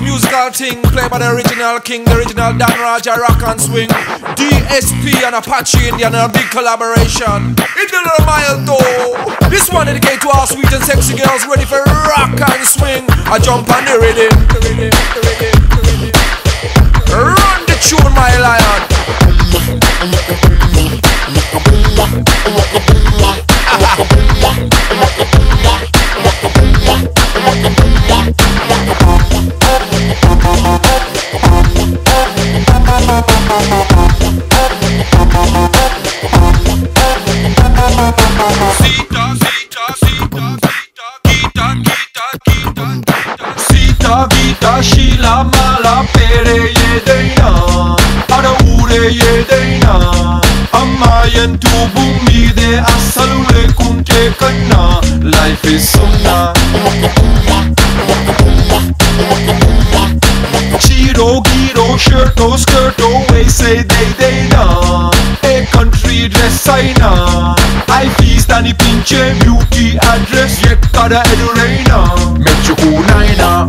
musical thing played by the original king, the original Dan Raja rock and swing. DSP and Apache Indian in a big collaboration. It's a little mile though. This one dedicated to all sweet and sexy girls ready for rock and swing. I jump on the rhythm. Run the tune, my lion. Gita Shila Mala Pere Yedeina Ada Ure Yedeina Amayan tu bumi de asalule kunte kana. Life is sumna Chiro, giro, shirto, skirto, we say they na. A country dress aina. I feast ani pinche beauty address yet kada edurena. Mechuku naina.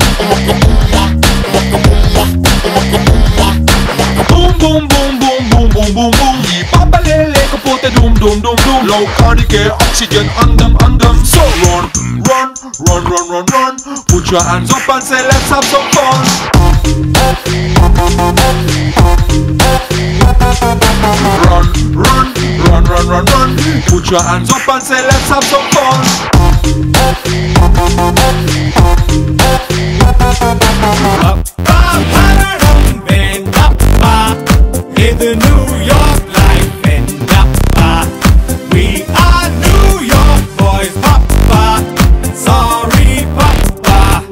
Boom boom boom boom boom boom boom boom. Yi papalele kapote dum dum dum dum. Low cardigan oxygen andam andam. So run run run run run run. Put your hands up and say let's have some fun. Run, run, run, run, run, run. Put your hands up and say let's have some fun. In the New York life and we are New York boys, Papa. Sorry, Papa.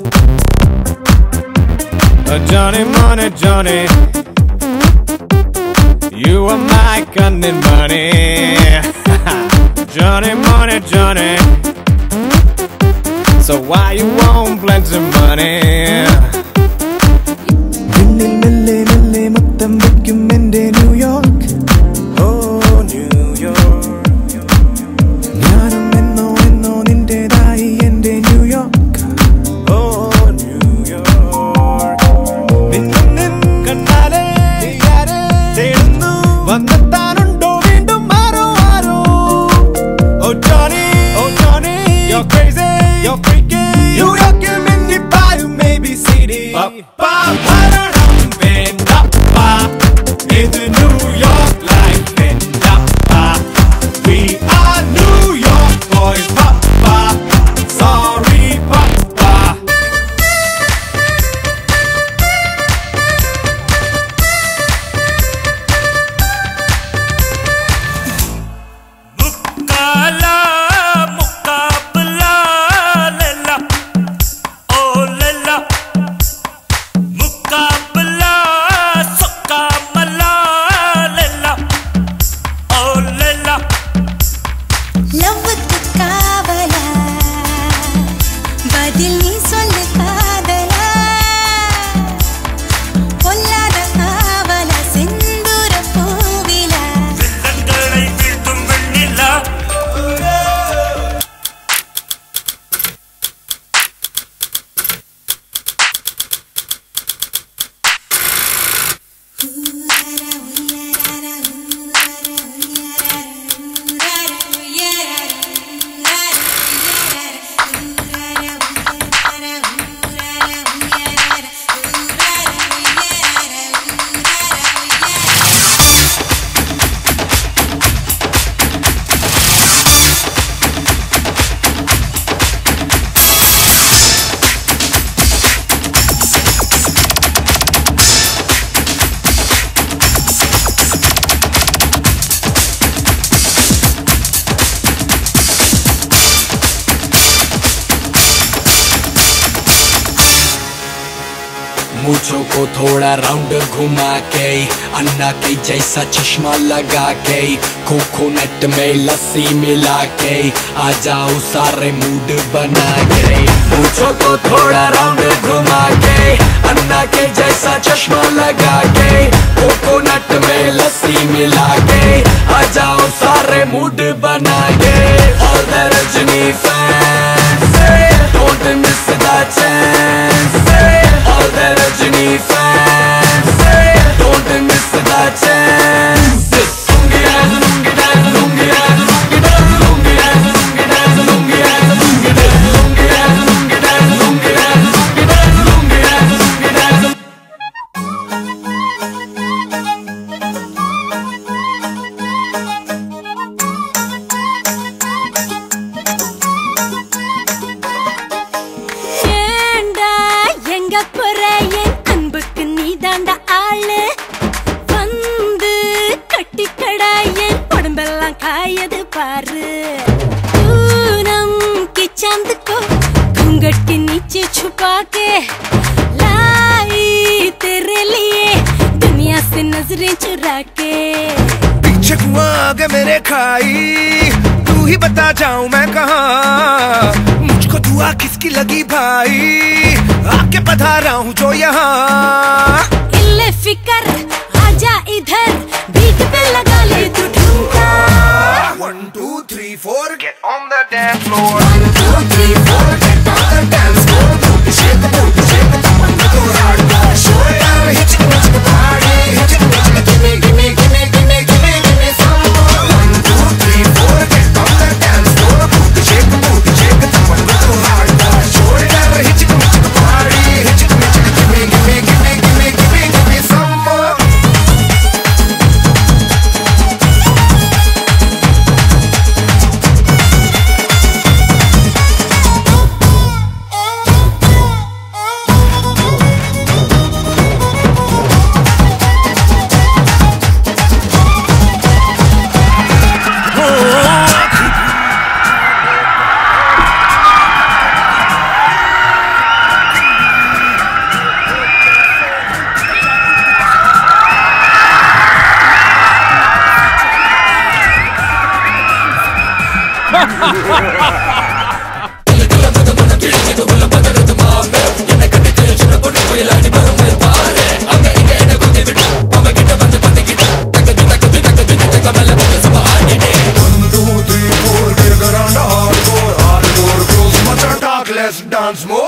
Johnny, money, Johnny. You are my cunning money. Johnny, money, Johnny. So why you won't plenty money? New York, oh New York. New York, oh New York. Oh Johnny, you're crazy, you're freaky. New York, you're in the bayou, maybe city. In the New York life and we are New York boys, Papa. Sorry, Papa. Mukala, mukabla, lela, oh lela, mukabla. मूंछों को थोड़ा round घुमा के अन्ना के जैसा चश्मा लगा के coconut में लस्सी मिला के आ जाओ सारे मूड बना के। मूंछों को थोड़ा राउंड घुमा के अन्ना के जैसा चश्मा लगा के कोकोनट में लस्सी मिला के आ जाओ सारे मूड बना के। All the Rajini fans, don't miss the chance. All the खायद पार पूनम की चांद को घूंघट के नीचे छुपा के लाई तेरे लिए दुनिया से नजरें चुरा के पीछे कुआं आगे मेरे खाई तू ही बता जाऊं मैं कहाँ मुझको दुआ किसकी लगी भाई आके पधारा हूँ जो यहाँ इल्ले फिकर आजा इधर बीट पे लगा ले तू ठुमका 1 2 3 4 get on the dance floor 1 2 3 4 get on the dance floor shake the come on go hard show it hit the party hit it give me give me give me give me give me give me some more 1 2 3 4 get on the dance floor shake the come on go hard show it hit the party hit it give me give me give me give me give me give me some more let's dance more